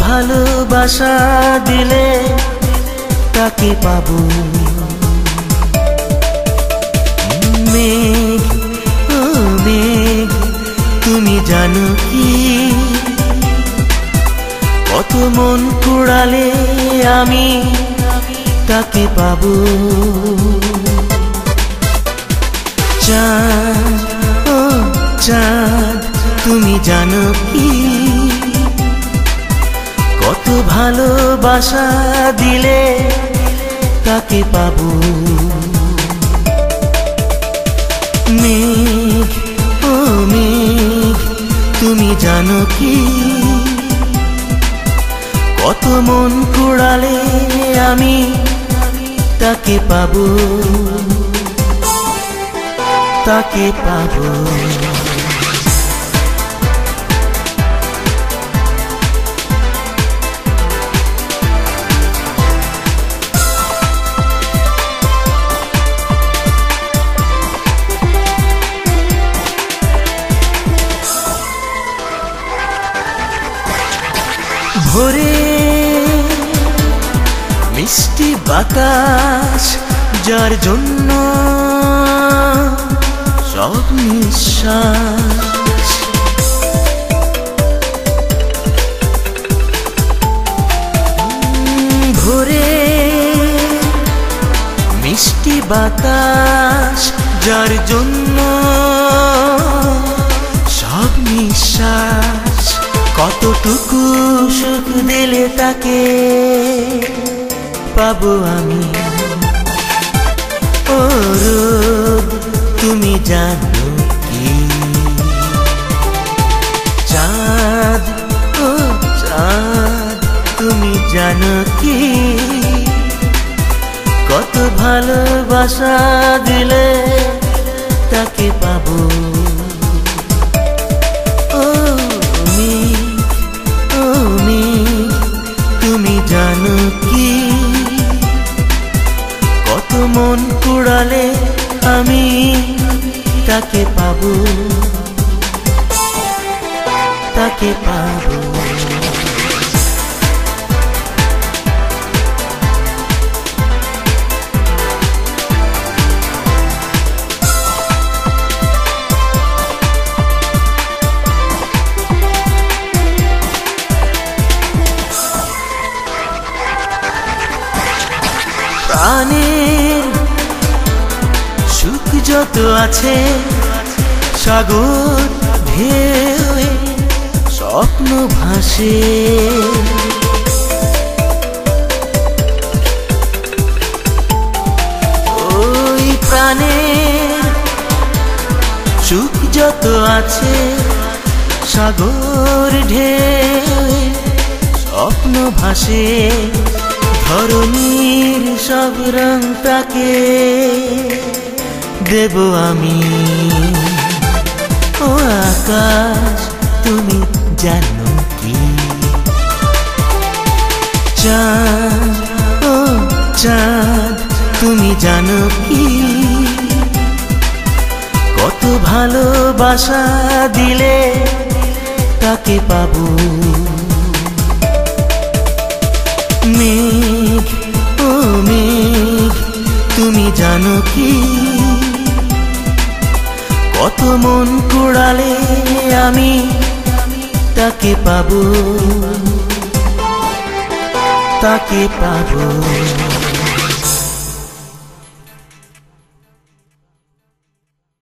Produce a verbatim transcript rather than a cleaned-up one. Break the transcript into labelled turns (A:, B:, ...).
A: ভালোবাসা দিলে তাকে পাবো। মেঘ ও মেঘ তুমি জানো কি কত মন কুড়ালে আমি তাকে পাবো। চাঁদ ও চাঁদ তুমি জানো কি কত ভালোবাসা দিলে তাকে পাবো। মেঘ ও মেঘ তুমি জানো কি কত মন কুড়ালে আমি তাকে পাবো, তাকে পাবো। ভোরে মিষ্টি বাতাস যার জন্য সব নিঃশ্বাস, ভোরে মিষ্টি বাতাস যার জন্য সব নিঃশ্বাস। কতটুকু সুখ দিলে তাকে পাবো আমি। ও রোদ তুমি জানো কি চাঁদ ও চাঁদ তুমি জানো কি কত ভালোবাসা দিলে তাকে পাবো। জানো কি কত মন কুড়ালে আমি তাকে পাবো, তাকে পাবো। প্রাণের সুখ যত আছে সাগর ঢেউয়ে স্বপ্ন ভাসে। ওই প্রাণের সুখ যত আছে সাগর ঢেউয়ে স্বপ্ন ভাসে। ধরণীর সব রং তাকে দেব আমি। ও আকাশ তুমি জানো কি চাঁদ ও চাঁদ তুমি জানো কি কত ভালোবাসা দিলে তাকে পাবো। মেঘ ও মেঘ তুমি জানো কি কত মন কুড়ালে আমি তাকে পাবো, তাকে পাবো।